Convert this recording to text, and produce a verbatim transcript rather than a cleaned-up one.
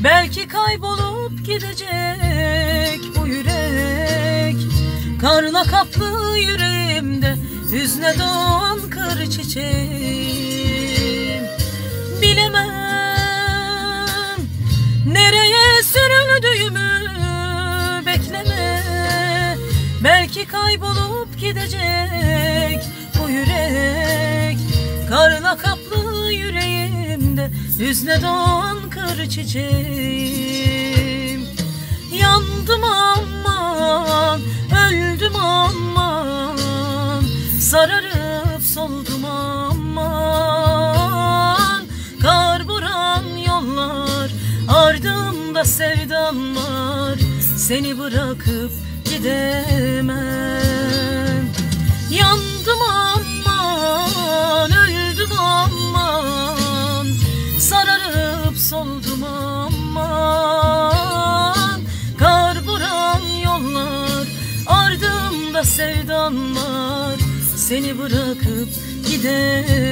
Belki kaybolup gidecek bu yürek, karla kaplı yüreğimde hüzne doğan kır çiçeğim. Bilemem nereye sürüldüğümü, bekleme. Belki kaybolup gidecek bu yürek, karla kaplı yüreğimde hüzne doğan kır çiçeğim. Yandım aman, öldüm aman, sararıp soldum aman. Kar vuran yollar, ardımda sevdam var, seni bırakıp gidemem. Yandım aman, öldüm aman, sararıp soldum aman. Kar vuran yollar, ardımda sevdam var, seni bırakıp gidemem.